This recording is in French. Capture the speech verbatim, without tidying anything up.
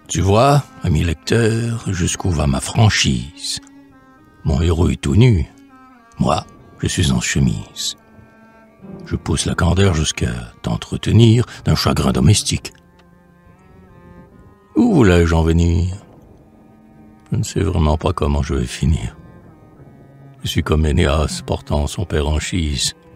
Tu vois, ami lecteur, jusqu'où va ma franchise. Mon héros est tout nu. Moi, je suis en chemise. Je pousse la candeur jusqu'à t'entretenir d'un chagrin domestique. Où voulais-je en venir? Je ne sais vraiment pas comment je vais finir. Je suis comme Énéas portant son père en chise.